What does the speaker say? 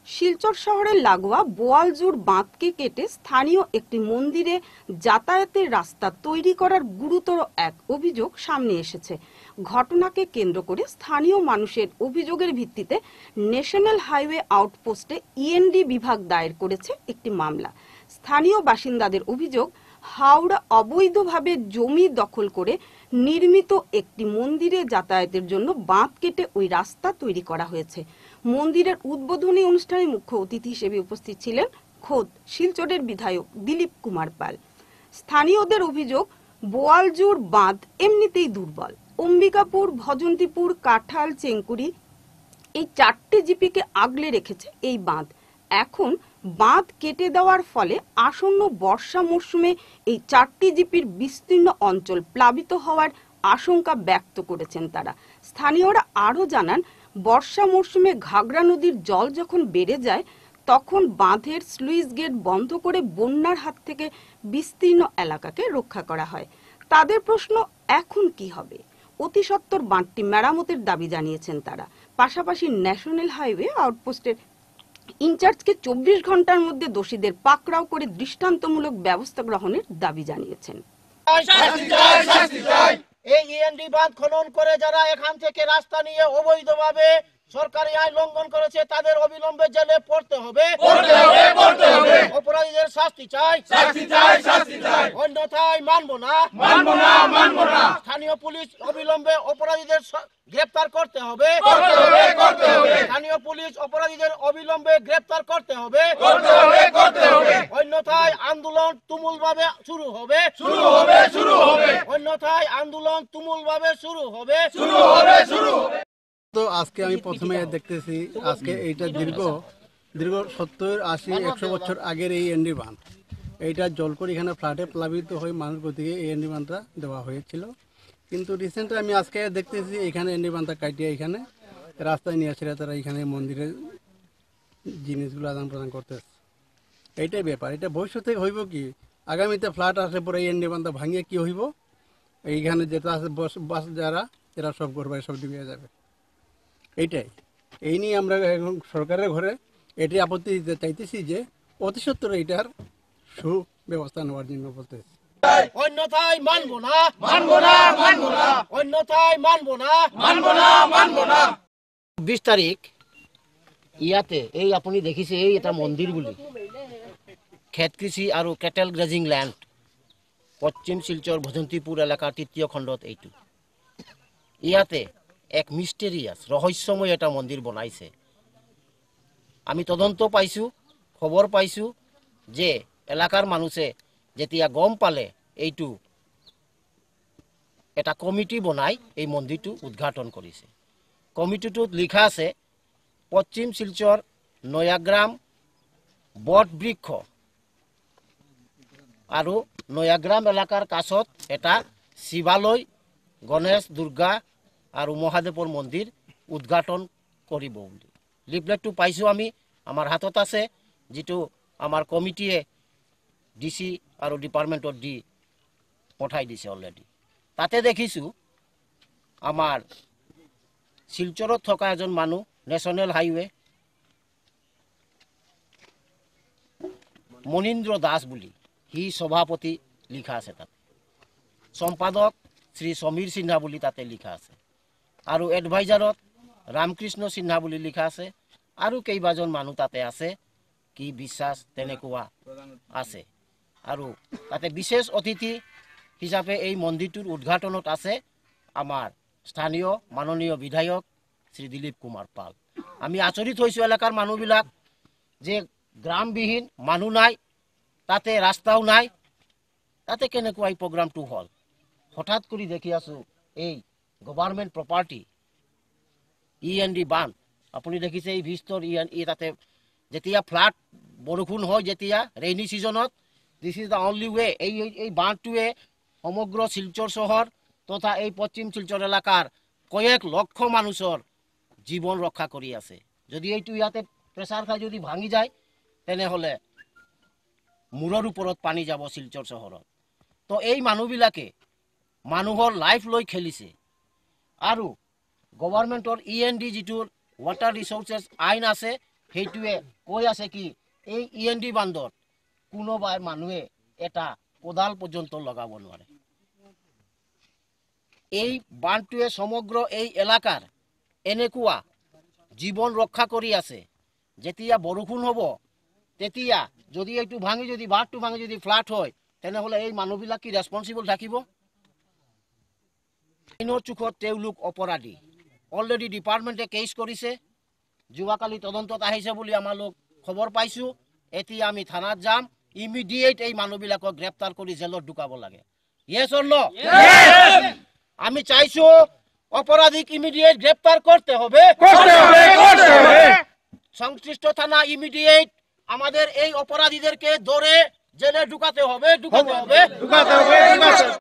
শিলচর শহরের লাগোয়া বোয়ালজুর বাঁধকে কেটে স্থানীয় একটি মন্দিরে যাতায়াতের রাস্তা তৈরি করার গুরুতর এক অভিযোগ সামনে এসেছে। ঘটনাকে কেন্দ্র করে স্থানীয় মানুষের অভিযোগের ভিত্তিতে ন্যাশনাল হাইওয়ে আউটপোস্টে ইএনডি বিভাগ দায়ের করেছে একটি মামলা। স্থানীয় বাসিন্দাদের অভিযোগ, হাওড়া অবৈধভাবে জমি দখল করে নির্মিত একটি মন্দিরে যাতায়াতের জন্য বাঁধ কেটে ওই রাস্তা তৈরি করা হয়েছে। মন্দিরের উদ্বোধনী অনুষ্ঠানে মুখ্য অতিথি হিসেবে উপস্থিত ছিলেন খোদ শিলচরের বিধায়ক দিলীপ কুমার পাল। স্থানীয়দের অভিযোগ, বোয়ালজুর বাঁধ এমনিতেই দুর্বল। অম্বিকাপুর, ভজন্তীপুর, কাঁঠাল, চেঙ্কুরি এই 4টি জিপিকে আগলে রেখেছে এই বাঁধ। এখন বাঁধ কেটে দেওয়ার ফলে আসন্ন বর্ষা মরশুমে এই 4টি জিপির বিস্তীর্ণ অঞ্চল প্লাবিত হওয়ার আশঙ্কা ব্যক্ত করেছেন তারা। স্থানীয়রা আরও জানান, বর্ষা মরশুমে ঘাগড়া নদীর জল যখন বেড়ে যায় তখন বাঁধের স্লুইস গেট বন্ধ করে বন্যার হাত থেকে বিস্তীর্ণ এলাকাকে রক্ষা করা হয়। তাদের প্রশ্ন, এখন কি হবে? অতি সত্বর বাঁধটি মেরামতের দাবি জানিয়েছেন তারা। পাশাপাশি ন্যাশনাল হাইওয়ে আউটপোস্টের ইনচার্জকে 24 ঘন্টার মধ্যে দোষীদের পাকড়াও করে দৃষ্টান্তমূলক ব্যবস্থা গ্রহণের দাবি জানিয়েছেন। এই ইএনডি বাঁধ খনন করে যারা এখান থেকে রাস্তা নিয়ে অবৈধভাবে সরকারি আইন লঙ্ঘন করেছে তাদের অবিলম্বে জেলে পড়তে হবে। অপরাধীদের শাস্তি চাই, অন্যথায় মানব না। স্থানীয় পুলিশ অবিলম্বে অপরাধীদের গ্রেপ্তার করতে হবে। স্থানীয় পুলিশ অপরাধীদের অবিলম্বে গ্রেপ্তার করতে হবে। অন্যথায় আন্দোলন তুমুলভাবে শুরু হবে। অন্যথায় আন্দোলন তুমুলভাবে শুরু হবে। তো আজকে আমি প্রথমে দেখতেছি, আজকে এইটা দীর্ঘ 70, 80, 100 বছর আগের এই এনডি বাঁধ। এইটা জল করে এখানে ফ্লাডে প্লাবিত হয়ে মানুষ গতিকে এই এনডি বাঁধটা দেওয়া হয়েছিল। কিন্তু রিসেন্টলি আমি আজকে দেখতেছি এখানে এনডি বাঁধটা কাটিয়ে এখানে রাস্তায় নিয়ে আসলে তারা এখানে মন্দিরের জিনিসগুলো আদান প্রদান করতেছে। এইটাই ব্যাপার। এটা ভবিষ্যতে হইব কি, আগামীতে ফ্লাড আসলে পরে এই এনডি বাঁধটা ভাঙিয়ে কি হইব, এইখানে যেটা আছে বাস যারা এরা সব করবে, সব ডুবিয়ে যাবে। এইটাই, এই নিয়ে আমরা এখন সরকারের ঘরে এটি আপত্তি দিতে চাইতেছি যে অতি সত্বর এইটার সুব্যবস্থা নেওয়ার জন্য বলতেছি। অন্যথায় মানব না। অন্যথায় মানব না। 20 তারিখ ইয়াতে এই আপনি দেখিছে এই এটা মন্দির বুলি খেত কৃষি আৰু কেটেল গ্ৰেজিং ল্যান্ড পশ্চিম শিলচর ভজন্তীপুর এলাকার 3য় খণ্ডত এইটো ইয়াতে এক মিস্টেরিয়াস রহস্যময় এটা মন্দির বনাইছে। আমি তদন্ত পাইছো, খবর পাইছো যে এলাকার মানুষে যেতিয়া গম পালে এইটো এটা কমিটি বনাই এই মন্দিরটো উদ্ঘাটন করেছে। কমিটিটোত লিখা আছে পশ্চিম শিলচর নয়াগ্রাম বটবৃক্ষ আৰু নয়াগ্রাম এলাকার কাছত এটা শিবালয়, গণেশ, দুর্গা আৰু মহাদেৱৰ মন্দিৰ উদ্ঘাটন কৰিব বুলি লিফলেটটো পাইছোঁ আমি, আমাৰ হাতত আছে, যিটো আমাৰ কমিটিয়ে ডিসি আৰু ডিপাৰ্টমেণ্টত দি পঠাই দিছে অলৰেডি। তাতে দেখিছোঁ আমাৰ শিলচৰত থকা এজন মানুহ, ন্যাশনাল হাইৱে মনীন্দ্ৰ দাস বুলি, সি সভাপতি লিখা আছে তাতে, সম্পাদক শ্রী সমীর সিনহা বুলি তাতে লিখা আছে, আৰু এডভাইজারত রামকৃষ্ণ সিনহা বুলি লিখা আছে, আৰু কেইবাজন মানুহ তাতে আছে, কি বিশ্বাস তেনেকুৱা আছে। আৰু তাতে বিশেষ অতিথি হিচাপে এই মন্দিৰটোৰ উদ্ঘাটনত আছে আমাৰ স্থানীয় মাননীয় বিধায়ক শ্রী দিলীপ কুমার পাল। আমি আচৰিত হৈছোঁ এলাকাৰ মানুহবিলাক যে গ্রামবিহীন মানুহ নাই, তাতে রাস্তাও নাই, তাতে কেনেকুৱা এই প্ৰগ্ৰামটো হ'ল। হঠাৎ কৰি দেখি আছোঁ এই গভৰ্ণমেণ্ট প্ৰপাৰ্টি ইএনডি বাঁধ, আপুনি দেখিছে এই ভিস্তৰ তাতে যেতিয়া ফ্লাড বৰষুণ হয়, যেতিয়া ৰেইনি ছিজনত, this is the only way. এই বাঁধটোৱে সমগ্ৰ শিলচৰ চহৰ তথা এই পশ্চিম শিলচৰ এলাকাৰ কয়েক লক্ষ মানুহৰ জীৱন ৰক্ষা কৰি আছে। যদি এইটো ইয়াতে প্ৰেছাৰ খাই যদি ভাঙি যায় তেনেহ'লে মূৰৰ ওপৰত পানী যাব শিলচৰ চহৰত। তো এই মানুহবিলাকে মানুহৰ লাইফ লৈ খেলিছে। আৰু গভৰ্ণমেণ্টৰ ইএনডি যিটো ৱাটাৰ ৰিচোৰ্চেছ আইন আছে, সেইটোৱে কৈ আছে কি এই END বান্ধত কোনোবাই মানুহে এটা কোদাল পৰ্যন্ত লগাব নোৱাৰে। এই বান্ধটোৱে সমগ্ৰ এই এলেকাৰ এনেকুৱা জীৱন ৰক্ষা কৰি আছে। যেতিয়া বৰষুণ হ'ব তেতিয়া যদি এইটো ভাঙি যদি বাঁধটো ভাঙি যদি ফ্লাট হয় তেনেহ'লে এই মানুহবিলাক কি ৰেছপন্সিবল থাকিব? আইনৰ চুকত তেওঁলোক অপৰাধী। অলৰেডি ডিপাৰ্টমেণ্টে কেছ কৰিছে, যোৱাকালি তদন্তত আহিছে বুলি আমালোক খবৰ পাইছোঁ। এতিয়া আমি থানাত যাম, ইমিডিয়েট এই মানুহবিলাকক গ্ৰেপ্তাৰ কৰি জেলত ঢুকাব লাগে। Yes or no? আমি চাইছো অপরাধীক ইমিডিয়েট গ্রেপ্তার করতে হবে। সংশ্লিষ্ট থানা ইমিডিয়েট আমাদের এই অপরাধীদেরকে ধরে জেলে ঢুকাতে হবে।